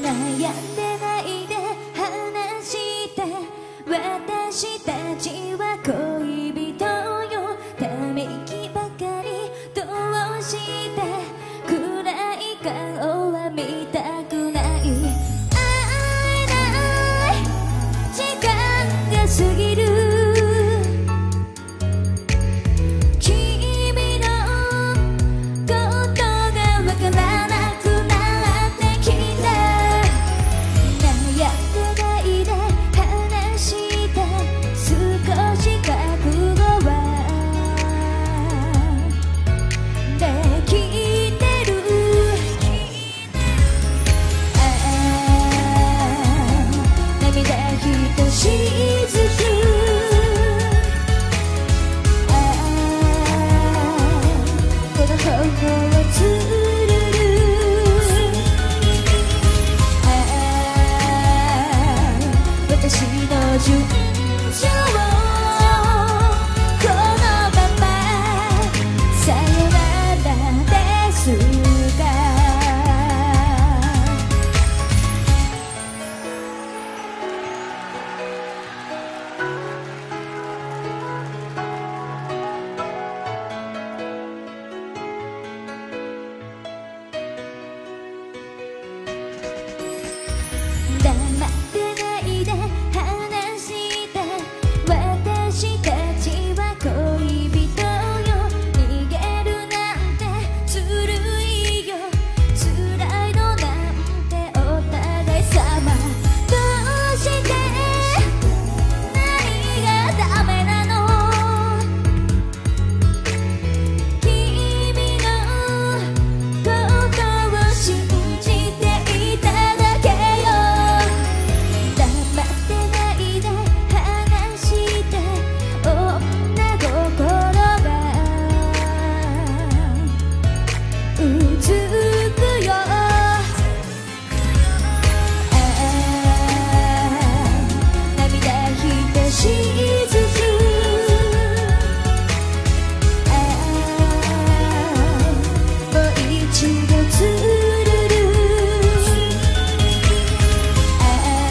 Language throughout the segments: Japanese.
悩んでないで話して私たちは恋人よため息ばかりどうして暗い顔は見たくない会えない時間が過ぎる君のことがわからなくなってきた悩んでないで話して少し覚悟はできてるああ涙ひとしずくああこの頬をつるるああ私の順調このままさよならですか黙ってないで話して私たちは恋人よ逃げるなんてずるいよ辛いのなんてお互い様どうして何がダメなの君のことを信じていただけよ黙ってないで話して女心がうつくよああ涙ひとしずくああもう一度つるるあ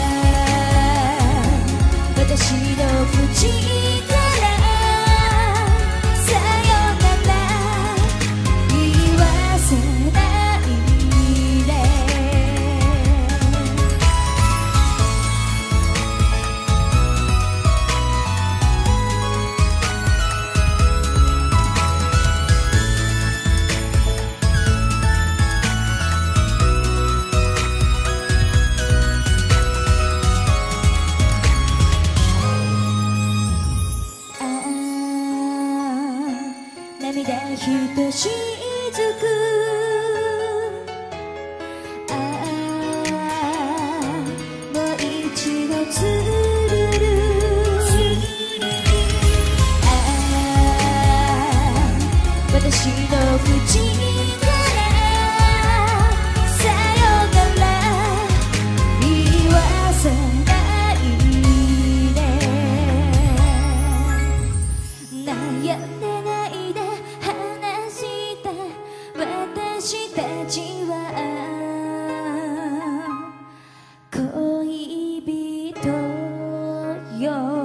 あ私の口からさよなら言わせないでああ涙ひとしずくああもう一度つるるああ私の口からさよなら言わせないで悩んでないで話して私たちは恋人よ